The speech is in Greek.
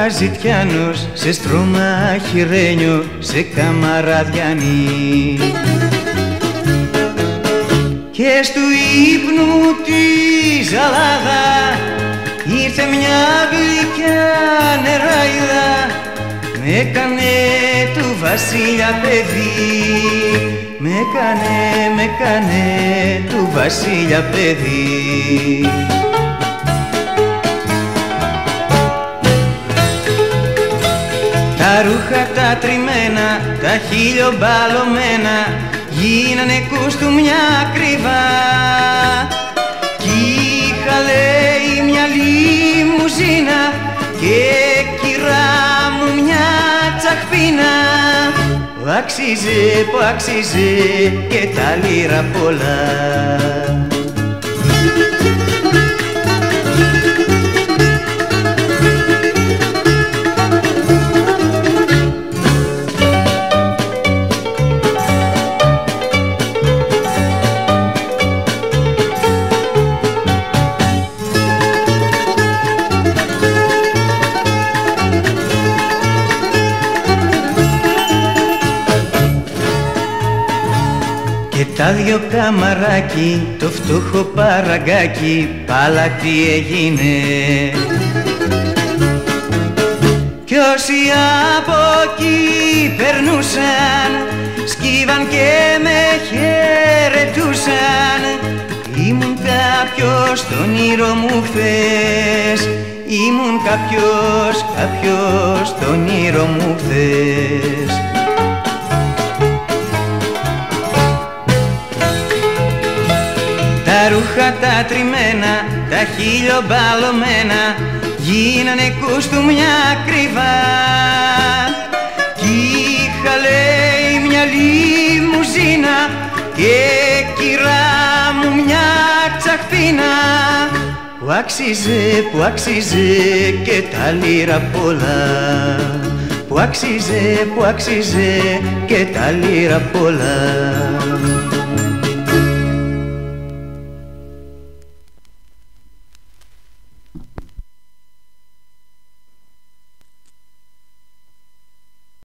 ζητιάνος, σε στρώμα χειρένιο, σε καμαραδιανή. Και στου ύπνου τη ζαλάδα ήρθε μια γλυκιά νεράιδα, με έκανε του βασίλια παιδί, με έκανε του βασίλια παιδί. Τα ρούχα τα τριμμένα, τα χιλιομπαλωμένα, γίνανε κουστούμια ακριβά. Κι είχα λέει μια λιμουζίνα και κυρά μου μια τσαχπίνα, που άξιζε και τα λίρα πολλά. Και τα δυο καμαράκι, το φτωχό παραγκάκι, πάλα τι έγινε. Κι όσοι από εκεί περνούσαν, σκύβαν και με χαιρετούσαν. Ήμουν κάποιος στο όνειρο μου χθες, ήμουν κάποιος στο όνειρο μου χθες. Τα ρούχα τα τριμμένα, τα χιλιομπαλωμένα, γίνανε κουστούμια ακριβά. Κι είχα λέει μια λιμουζίνα και κυρά μου μια τσαχπίνα, που άξιζε και τα λίρα πολλά. Που άξιζε και τα λίρα πολλά.